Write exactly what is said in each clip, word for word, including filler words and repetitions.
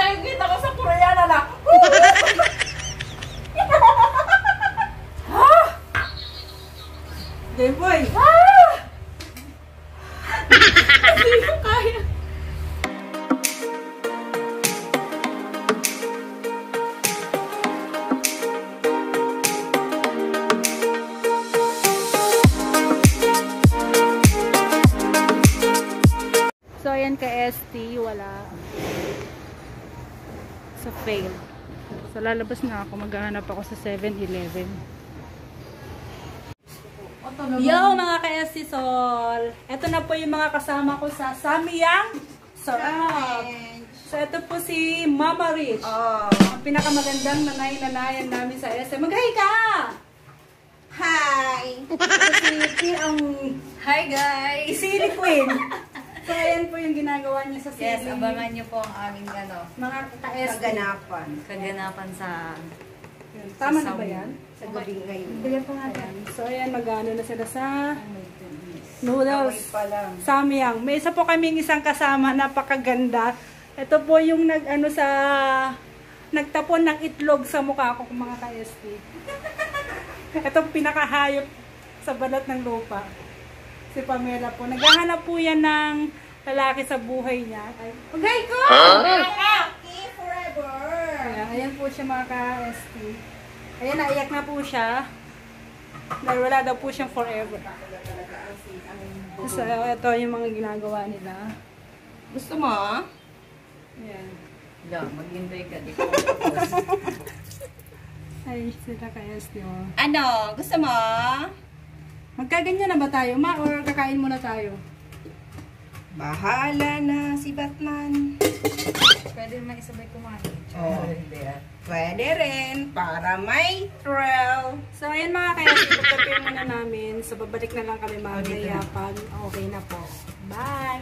nakikita ko sa Koreana na. Ha? Game boy! Ah! Hindi ko kaya. So, ayan ka S T, wala. So, fail. So, lalabas na ako. Maghahanap ako sa seven eleven. Yo, mga ka-S T Sol! Ito na po yung mga kasama ko sa Samyang Sarap. So, ito po si Mama Rich. Oh. Ang pinakamagandang nanay-nanayan namin sa S M. Mag-hi ka! Hi! Ito si ang Hi guys! Silly Queen. So, ayan po yung ginagawa niya sa Yes, Silly. abangan niyo po ang aming ano, Mga ka-S T. kaganapan. Kaganapan sa Yun. Tama na ba yan? sa gabi ngayon. Bigyan pa natin. So, ayan, mag-ano na sila sa Oh my goodness. noodles. Away pa lang. Samyang. May isa po kaming isang kasama, napakaganda. Ito po yung nag-ano sa nagtapon ng itlog sa mukha ko, mga ka-S T. Itong pinakahayop sa balat ng lupa. Si Pamela po. Naghahanap po yan ng lalaki sa buhay niya. Ay, okay ko! Happy forever! Ayan, ayan po siya, mga ka-S T. Ayan, naiyak na po siya. Dahil wala daw po siyang forever. So, ito yung mga ginagawa nila. Gusto mo? Ayan. Yeah, maghintay ka. Di ko tapos. Ay, sila ka-S T, oh. Ano? Gusto mo? Magkaganyan na ba tayo, ma? Or kakain muna tayo? Bahala na si Batman. Pwede naman isabay kumain. Oh, pwede rin para may thrill. So, ayan mga ka-S T, prepare muna namin. So, babalik na lang kami mamaya pag okay na po. Bye!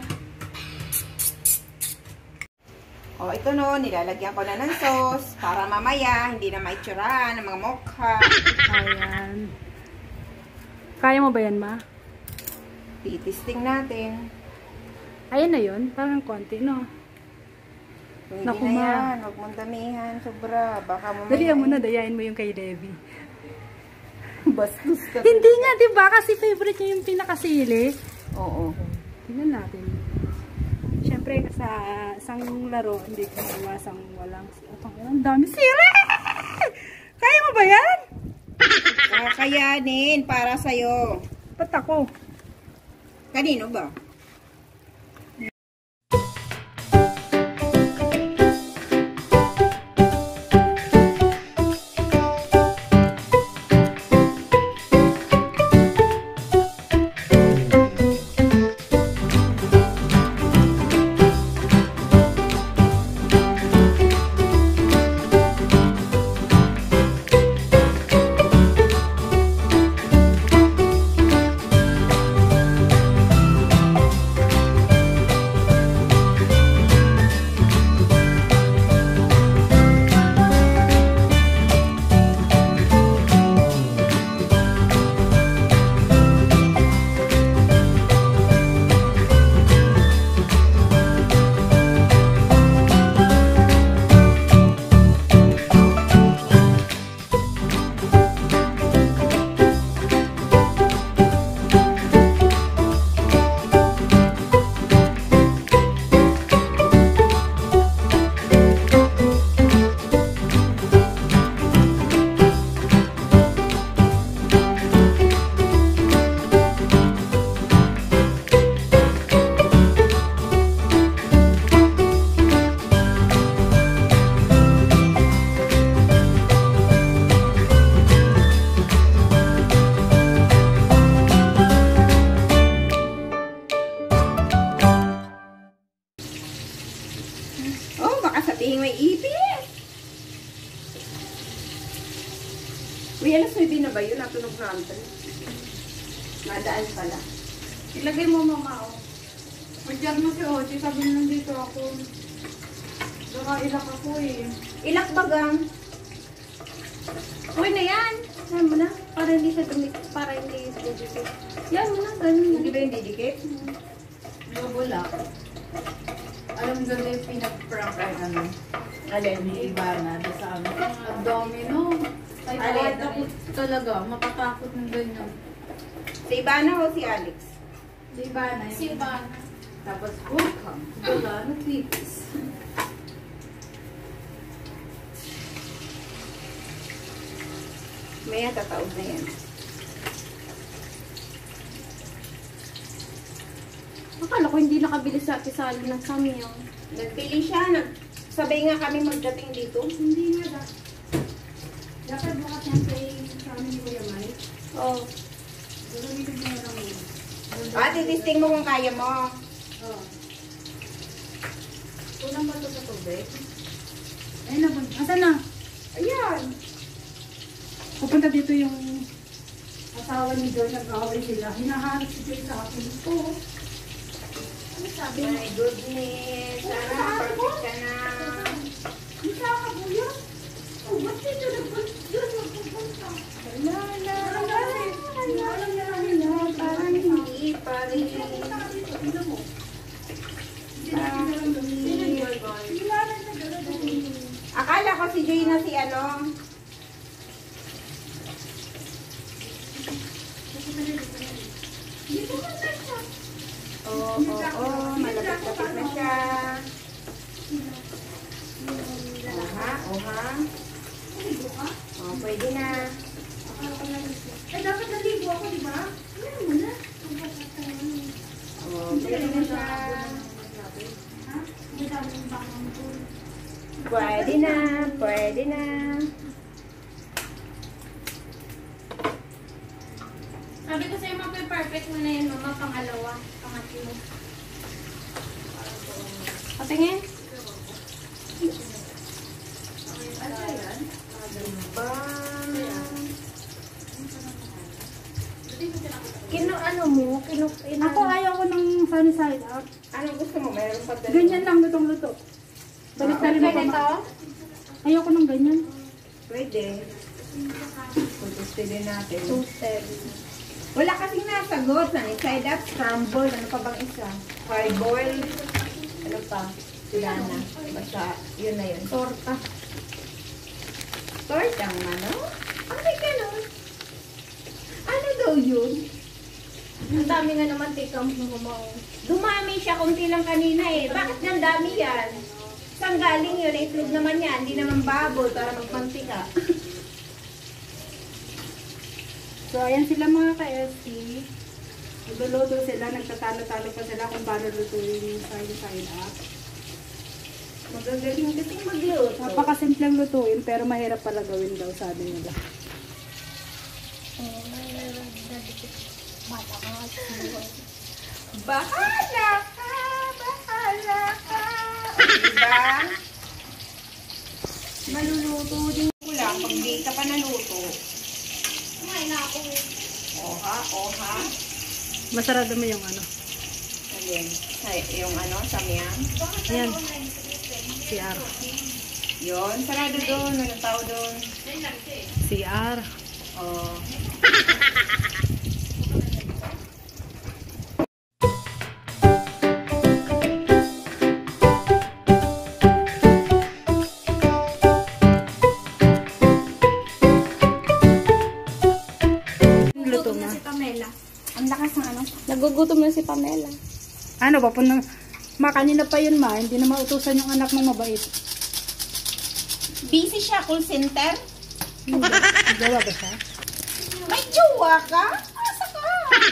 Oh, ito no, nilalagyan ko na ng sauce para mamaya hindi na maitsurahan ng mga mokha. Ayan. Kaya mo ba yan, ma? Titisting natin. Ayan na yun. Parang konti, no? Kung Naku, hindi na ma. yan, huwag mong damihan. Sobra. Baka mamaya. Dalihan mo na, dayain mo yung kay Debbie. Bastos ka. Hindi nga, diba? Kasi favorite niya yung pinakasili. Oo. Tingnan natin. Siyempre, sa isang laro, hindi ka iwasang walang... Ang dami sili! Kaya mo ba yan? Kakayanin para sa'yo. Ba't ako? Kanino ba? Sabihin may ipis. Uy, alas nuebe na ba yun? Natunog na antan. Nadaan pala. Ilagay mo, mama, oh. Pagyan mo si Ochi, sabi na nandito ako. Baka ilak ako eh. Ilak bagang. Uy na yan! Yan mo na. Para hindi siya tumikit. Para hindi siya didikit. Yan mo na. Ganun Hindi ba yung didikit? Wala. Alam mo ganda yung pinag-prank ay ano. Alin? May iba na doon sa amin. Ang dami, no? Ay, Alin? kahit ako talaga, matatakot ng ganyan. Si Ivana o si Alex? Si Ivana. Si Ivana. Tapos, welcome. Wala, nag-tipis. Maya, tataog na yan. Akala ko hindi nakabili sa Ate Sally ng samyang. Nagpili siya. Nagsabay nga kami magdating dito. Hindi nga ba? Dapat bukas yan kay sa amin ni Kuya Mike. Oo. Gagamitin ko na lang yun. Ah, titisting mo kung kaya mo. Oo. Kulang ba ito sa tubig? Ayun na, bun- asan na? Ayan. Pupunta dito yung asawa ni Joy, nag-away sila. Hinahanap si Joy sa akin. Oo. Ano sabi? My goodness. Sana perfect ka na. Hindi ka kabuya. Oh, ba't dito nagpunta? Nagpunta. La, la, la, la, la, la, parang hindi pa rin. Tingnan mo. Parang hindi. Tingnan na gano'n. Akala ko si Joy na si ano. Oo, oo, oo. Malapit-lapit na siya. Oha, oha. Oh, pwede na. Eh, dapat naligo ako, di ba? Ano mo na? Oh, pwede na siya. Ha? Hindi dami yung bangang ko. Pwede na, pwede na. Sabi ko sa'yo, mape-perfect mo na yun, mama, pangalawa, pangatlo. Patingin? Ba? Kino, ano mo? Kino, ina- Ako ayaw ko ng sunny side up. Anong gusto mo? Meron pa dalawa. Ganyan lang, lutong-luto. Balik na rin ako. Ganito? ma- Ayaw ko ng ganyan. Pwede. Tutustilin natin. Toasted. Wala kasing nasagot. Sunny side up, scramble. Ano pa bang isa? Hard boil. Ano pa? Wala na. Basta, yun na yun. Torta. Tortang manok? Ang may ganun. Ano daw yun? Ang dami nga naman tikam ng kumao. Dumami siya, kunti lang kanina eh. Bakit nang dami yan? Saan galing yun? Itlog naman yan. Hindi naman baboy para magmantika. So, ayan sila mga ka-S T. Nagluluto sila, nagtatalo-talo pa sila kung paano lutuin yung sunny side up. Magagaling kasing magluto. Napakasimpleng lutuin, pero mahirap pala gawin daw, sabi nila. Bahala ka! Bahala ka! O, diba? Maluluto din ko lang pag di ka pa naluto. Kumain na ako. Oha, oha. Masarado mo yung ano, Alin? Ay, yung ano, samyang. ayan, C R. Yun, sarado doon. Walang tao doon. C R. Oh. Luto na. Si Pamela. Ang lakas ng ano. Nagugutom na si Pamela. Ano ba, punang, ma, kanina pa yun ma, hindi na mautusan yung anak mong mabait. Busy siya, call center. Gawa ba siya? May jowa ka? Asa ka?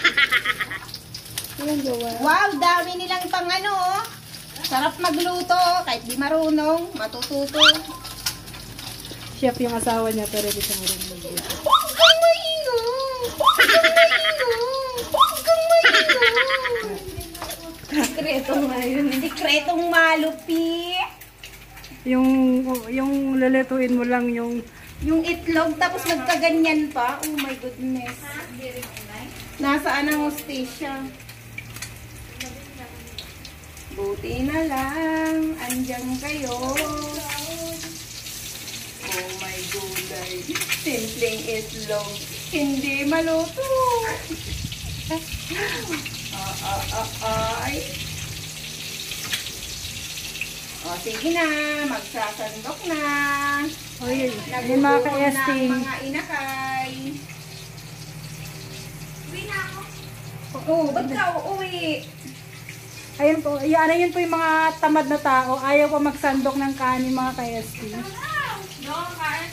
Walang gawa. Wow, dami nilang pang ano, oh. Sarap magluto, kahit di marunong, matututo. Chef yung asawa niya, pero hindi siya marunong magluto. Huwag kang maingay! Huwag kang maingay! Huwag kang maingay! Sikretong ngayon, sikretong malupi. Yung, yung lulutuin mo lang yung, Yung itlog, tapos nagkaganyan pa. Oh my goodness. Nasaan ang hostesya? Buti na lang, andyan kayo. Oh my gulay. Simpleng itlog, hindi maluto. Ah, ah, ah, ay. O, sige na. Magsasandok na. Oy, yun mga Nagugutom ka-S T. na ang mga inakay. Uwi na ako. Oo, ba't ka uuwi? Ayun po, yan, ayun po yung mga tamad na tao. Ayaw pa magsandok ng kanin mga ka-S T. No, kain.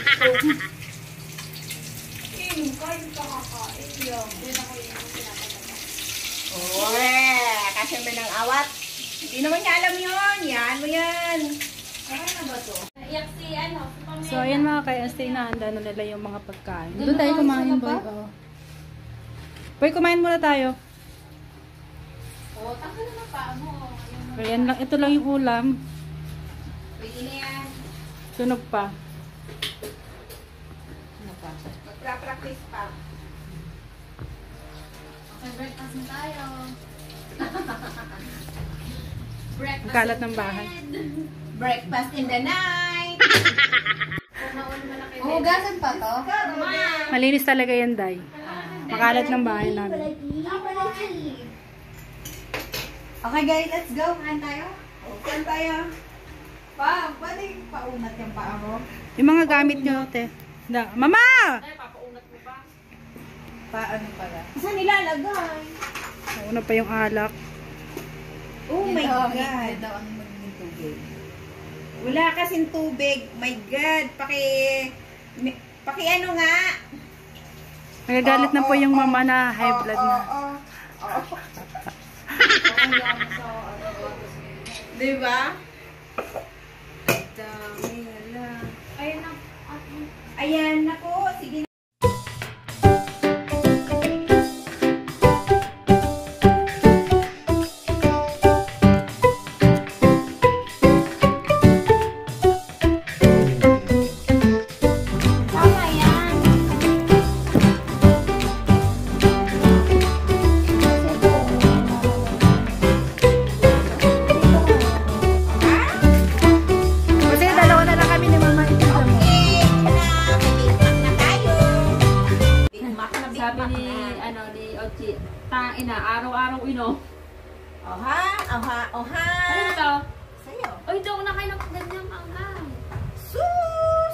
King, kain ka kakain. Doon ako yung pinapalala. Owe, kasi may nang awat. Hindi naman niya alam yun. Yan mo yan. Ano na ba to? Iyak si ano, si Pamela. So, ayan mga ka-S T, nahanda na nila yung mga pagkain. Doon tayo kumain, boy. Oh. Boy, kumain muna tayo. Oo, tanggal na pa mo. So, yan lang, ito lang yung ulam. Pwede na yan. Tunog pa. Ano pa? Magpra-practice pa. Okay, breakfast na tayo. Breakfast Ang kalat in ng bahay. bed. Breakfast in the night. Pumaon mo na kayo. Hugasan pa to? Malinis talaga yan, Day. Makalat ng bahay namin. Okay guys, let's go. Kain tayo. Saan tayo? Pa, pwede paunat yung paa mo? Yung mga gamit nyo, te. Da. Mama! Ay, papaunat mo pa. Pa, ano pala? Saan nilalagay? Una pa yung alak. Oh Yun my daw ang- God. yun daw ang magiging tubig. Wala kasing tubig. My God. Paki... mi- Paki ano nga? Nagagalit na po yung mama na high Oo, blood oo, na. oo. Oo. Diba? Dami wala. Ayun na. Ayan, nako. Sige. Tama yan. Kasi dalawa na lang kami ni mama. Okay, na. May Big Mac na tayo. Big Mac na, Big Sabi Mac ni, na. ano, ni Ochi, tangin na, araw-araw inom. Oha, oha, oha. Ano ito? Sa'yo. Oy, daw na kayo ng ganyang manggang. Sus!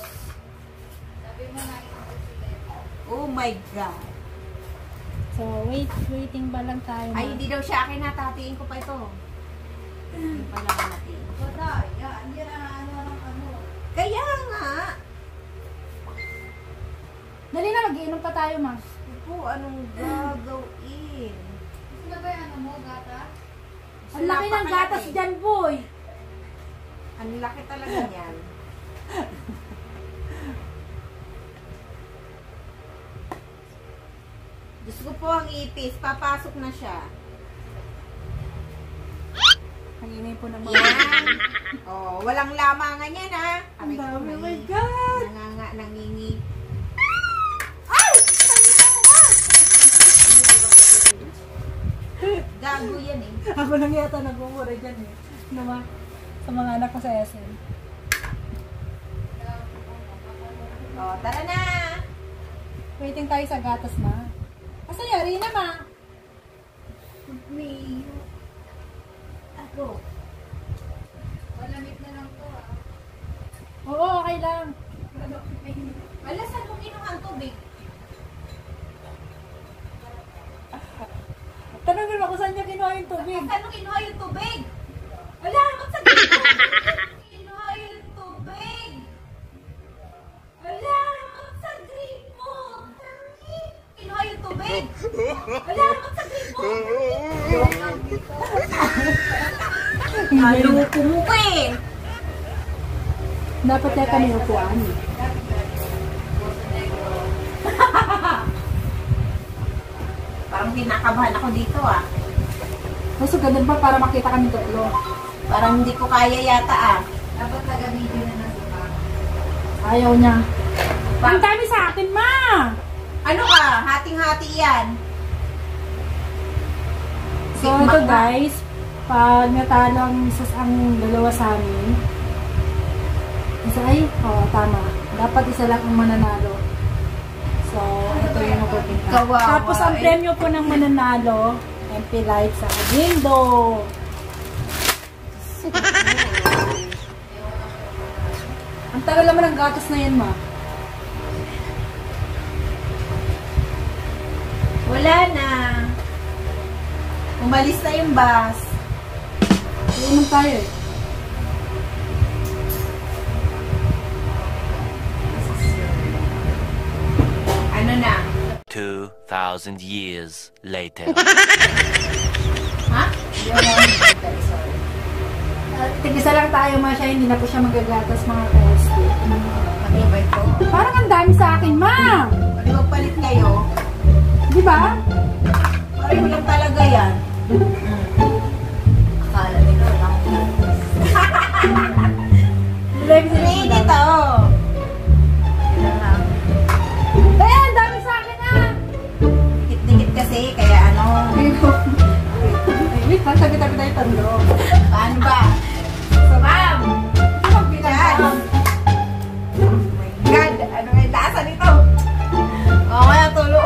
Oh my God. So, wait, waiting ba lang tayo? Ay, hindi daw siya akin. Natatiin ko pa ito. Hindi pala ako natiin. Wala, yan, yan ang ano ng ano. Kaya nga. Dali na, mag-iinom pa tayo, ma. Ito, anong gagawin? Gusto na ba yung ano mo, gata? Ang laki ng gatas Napakalaki. dyan, boy. Ang laki talaga niyan. Diyos ko po ang ipis. Papasok na siya. Ang ingay po ng mga. Yan. Oh, walang lamangan yan, ha? Ang dami, oh my Nangi- God. Nanganga, nangingi. Ay! Tangina mo! Gago yan eh. Ako lang yata nagmumura dyan eh. Ano ba? Sa mga anak ko sa S M. Oh, tara na! Waiting tayo sa gatas, ma. Asa yari na, ma? May... Ako. Malamig na lang to ah. Oo, okay lang. Wala, saan mo kinuha ang tubig? Tanongin mo kung saan niya kinuha yung tubig. Saan mo kinuha yung tubig? Wala, magsagot ko. Kinuha yung tubig. Wala, magsagot mo. Kinuha yung tubig. Wala, magsagot mo. Haloko mo ka eh. Dapat kaya kami upuan eh. Parang kinakabahan ako dito ah. Mas ganun ba para makita kami tatlo? Parang hindi ko kaya yata ah. Dapat taga-video na nasa pa. Ayaw niya. Pa- Ang dami sa akin, ma! Ano ka? Hating-hati yan. So ito guys, pag natalo ang isa ang dalawa sa amin, isa ay, oo, tama. Dapat isa lang ang mananalo. So, ito yung mapupunta. Kawawa, Tapos ang eh. premyo po ng mananalo, M P Light sa window. Ang tagal naman ng gatas na yan, ma. Wala na. Umalis na yung bus. Iinom tayo eh. Ano na? Two thousand years later. Ha? Sorry. Uh, tig-isa lang tayo, ma. Siya, hindi na po siya magagatas, mga ka-S T. Ano ba ito? Parang ang dami sa akin, ma. Ano magpalit kayo? Di ba? Pareho lang talaga yan. Akala nila lang. Ready to. Eh, ang dami sa akin, ah. Dikit-dikit kasi, kaya ano. Ay, wait, tabi-tabi tayo tando. Paano ba? So, ma'am. Magbilang. Oh my God. Ano nga yung lasa nito? Oo, kaya tulo.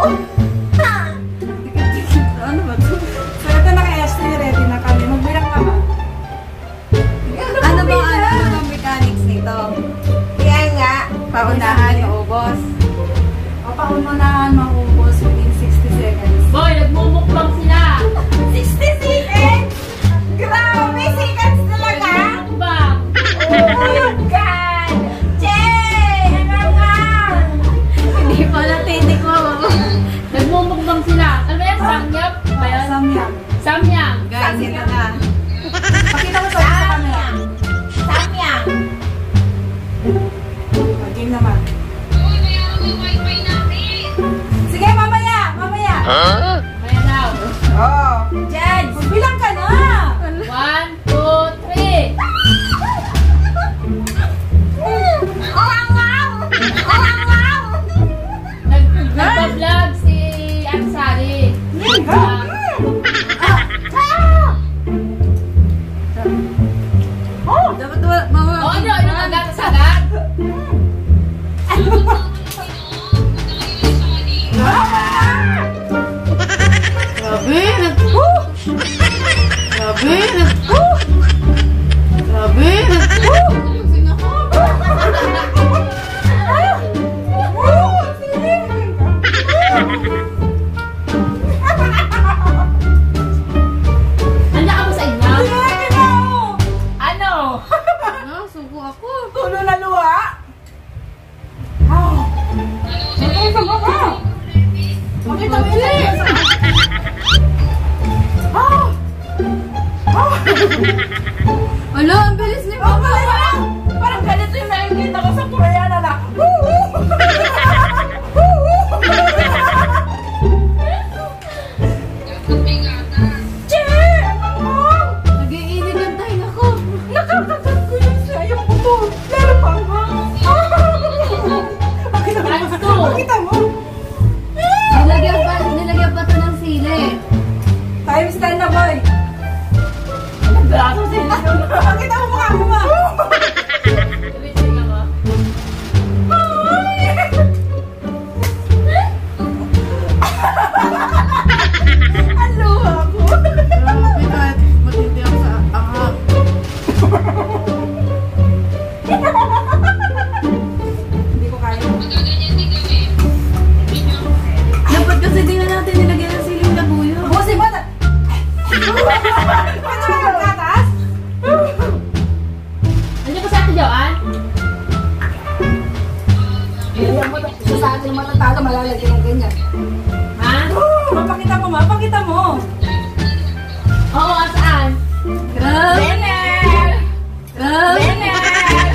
Ano ba ito? So, ito na kay S T, ready na kami. Magbilang ka ba? Ano ba ano ang mechanics nito? Kaya nga, paunahan, maubos. O, paunahan maubos within sixty seconds. Boy, nagmumukbang sila. sixty seconds? Grabe, seconds talaga? Mukbang. Oh my God! Jay! Ano nga? Hindi pa natinig ko. Nagmumukbang sila. Ano ba yan? Samyap? Ba yan? Samyang. Samyang. Guys, ito na. Pakita mo sa sa camera. Samyang! Game naman. Sige, mamaya! Mamaya! Ayan daw. Oh, Judge! Magbilang ka na! One, two, three. Oh, ang wow! Oh, ang wow! Nag Nagpa-vlog si Ansari. Yan, Oh! Dapat mga... O ano? Ano magatas agad? Grabe, nag... Grabe, nag... Grabe, nag... Handa ka ba sa inyo? Ano? Ano, subo ako. Tulo na luha! Ah! Matay ka ba ka? Makita mo yun! Ah! Ah! Ala, ang bilis ni Oh, Mama. parang, parang ganito yung nakikita ko sa Koreana na. Woo! Woo! Che! Ano mo? Nag-iinit ang tayo ko. Nakakagat ko yun siya, yung buto. Lalo pa ba? Pakita mo. Times two. Pakita mo. Nilagyan pa, nilagyan pa to ng sili. Times ten na, boy. Braso sila. Pakita mo mukha mo, ma. Tuloy-tuloy ka ba? Ang luha ko. Grabe, kahit matindi ako sa anghang. Hindi ko kaya. Dapat kasi di na natin nilagyan ng siling labuyo. Busi ba? Pwede mo yung gatas? Nandiyan ba sa atin, Joanne? Kaya mo, sa atin matatalo, malalagyan ng ganyan. Ha? Mapakita mo, ma. Pakita mo. Oo, saan? Grabe, Benner! grabe. Benner!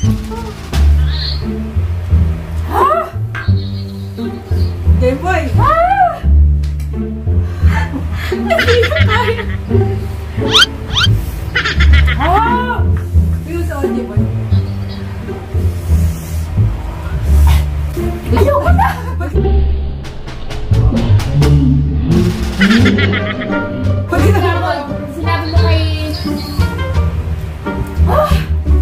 Game boy. Ah! Yung sa audio boy. Ayoko na! Pagkita Sinabi, sinabi mo kay...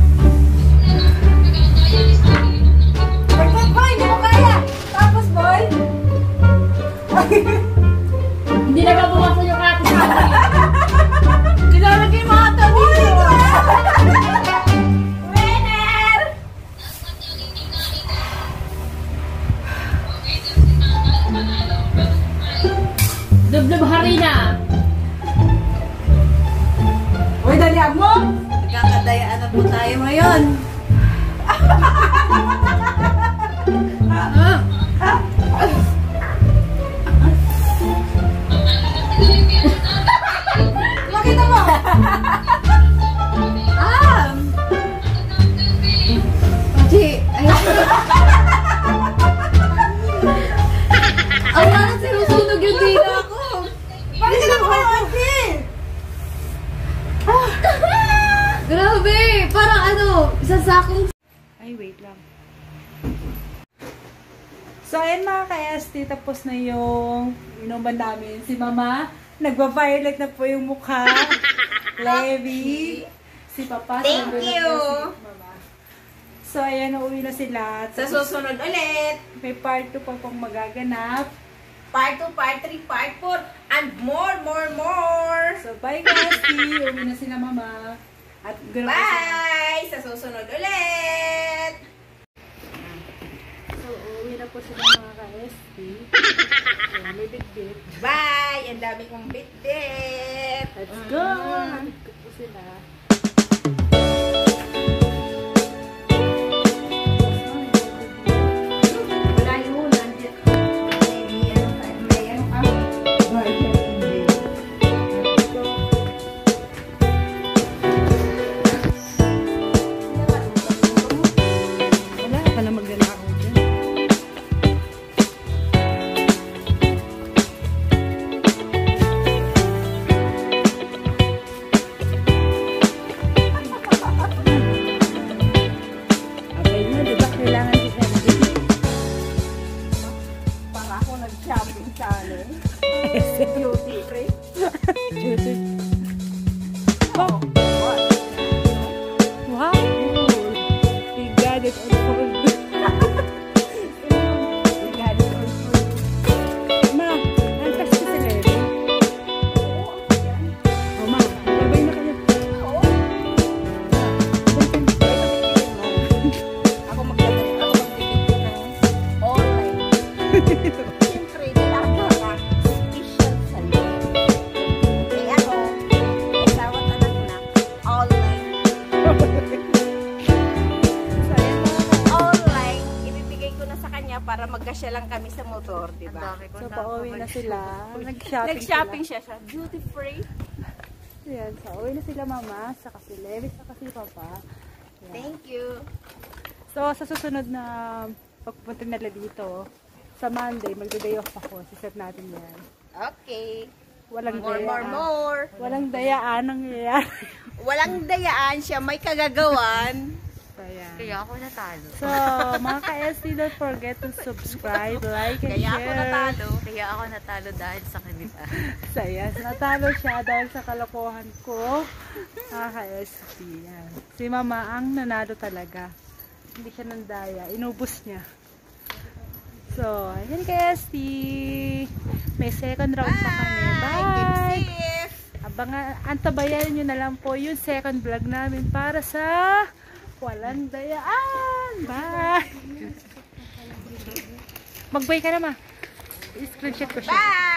Tayo ngayon. Makita mo! Ah! Di, ay. Ang parang sinusunog yung dila ko. Bakit ka naman kayo, Auntie? Grabe! Parang ano, isang sakong. Ay, wait lang. So, ayun mga ka-S T, tapos na yung inuman namin. Si Mama, nagva-violet na po yung mukha. Levi. Si Papa. Thank nandun na you. po si Mama. So, ayan, uuwi na sila. Sa susunod ulit. May part two pa pong magaganap. Part two, part three, part four, and more, more, more. So, bye guys. Uwi na sila Mama. At gano'n po sila. Bye! Sa susunod ulit! So, uwi na po sila mga ka-S T. So, may bit-bit. Bye! Ang dami kong bit-bit! Let's go! Hatid ko po sila. Wala yun. Nandiyan. May ano pa. May ano ka? Burger and beer. Wala ka na maglalakaw dyan. Okay na, di ba kailangan di ka Para ako nag-shopping sa ano. Duty free. Duty. Oh! Wow! We got it on phone. We got it on phone. Ma, antas ka sa Levi. Oh, ma, labay na kayo. Ako magdadali. Ako magdadali ng online. Siyempre, nilaga ka. Special sa'yo. Eh ako, kasawat anak na. Online. So, yan mga online. Ibibigay ko na sa kanya para magkasya lang kami sa motor, di ba? So, pauwi na sila. Nag-shopping, Nag-shopping sila. siya siya. Duty free. Ayan, so, uwi na sila mama, saka si Levi, saka si Papa. Ayan. Thank you. So, sa susunod na pagpupunta nila dito, sa Monday, magda-day off ako. Siset natin yan. Okay. Walang More, dayaan. more, more. Walang dayaan ang nangyayari. Walang dayaan siya, may kagagawan. So, ayan. Kaya ako natalo. So, mga ka-S T, don't forget to subscribe, like, and Kaya share. ako natalo. Kaya ako natalo dahil sa kanila. So, yes, natalo siya dahil sa kalokohan ko. Mga ka-S T, yan. Si Mama ang nanalo talaga. Hindi siya nandaya. Inubos niya. So, ayan ka-S T. May second round pa kami. Bye! Keep safe. Abangan, antabayan nyo na lang po yung second vlog namin para sa walang dayaan. Bye! Mag-bye ka na ma. I-screenshot ko siya. Bye!